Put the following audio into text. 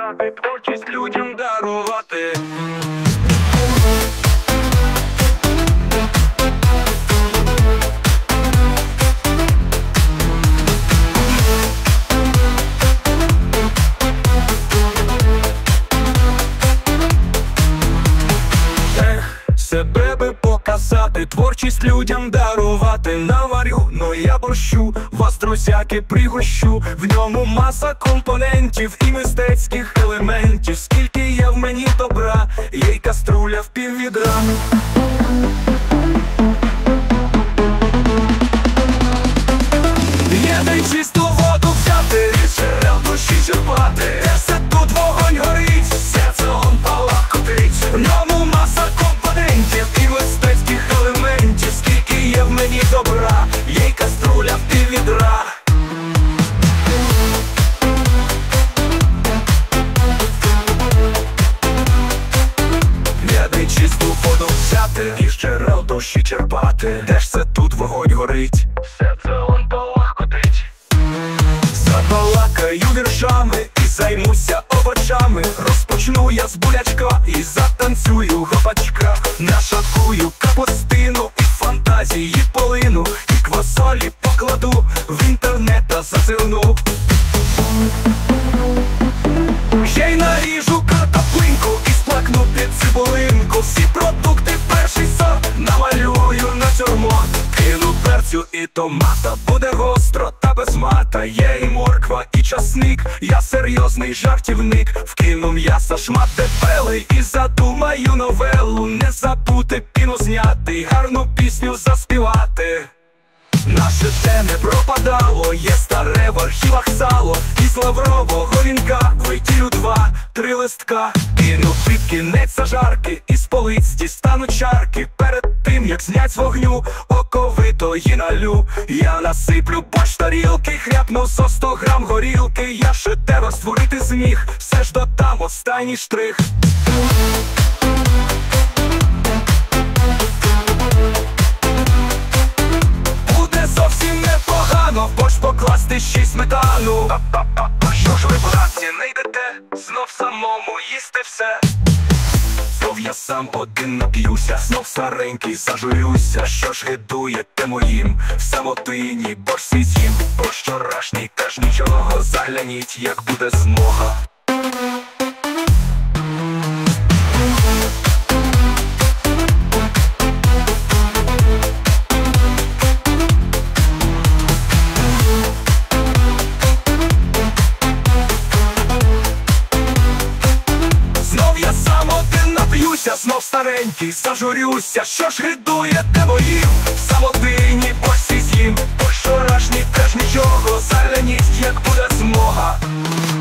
показати, творчість людям дарувати. Себе би показати, творчість людям дарувати. Наварю, но я борщу, вас, друзяки, пригощу. В ньому маса компонентів і мистецьких елементів. Скільки є в мені добра, є й каструля в піввідра. Є де й чисту воду взяти, із джерел душі черпати. Де все тут вогонь горить, серце он палахкотить. В ньому маса компонентів і мистецьких елементів. Скільки є в мені добра, є й каструля в піввідра. Є де й чисту воду взяти, із джерел душі черпати. Де ж це тут вогонь горить, серце он палахкотить. Забалакаю віршами і займуся овочами. Розпочну я з бурячка і затанцюю гопачка. Нашаткую капустину і фантазії полину. І квасолі покладу в інтернет та зазирну. Ще й наріжу картоплинку і сплакну під цибулинку. Всі продукти в перший сорт намалюю натюрморт. Кину перцю і томата, буде гостро та без мата. Є і морква, і часник, я серйозний жартівник. Вкину м'яса шмат дебелий і задумаю новелу. Не забути піну зняти, гарну пісню заспівати. Наше те не пропадало, є старе в архівах сало. Із лаврового вінка витію 2-3 листка. Кину під кінець зажарки, із полиць дістану чарки. Перед тим як знять з вогню, оковитої налю. Я насиплю борщ тарілки, хряпну зо 100 грам горілки. Я шедевр створити зміг, все ж додам останній штрих. Зовсім непогано в борщ покласти ще й сметану. Що ж ви, братці, не йдете знов самому їсти все? Знов я сам один нап'юся, знов старенький зажурюся. Що ж гидуєте моїм в самотині борщ свій з'їм? Про вчорашній теж нічого, загляніть, як буде змога. Знов старенький зажурюся. Що ж гидуєте моїм в самотині борщ свій з'їм? Про вчорашній теж нічого, загляніть, як буде змога.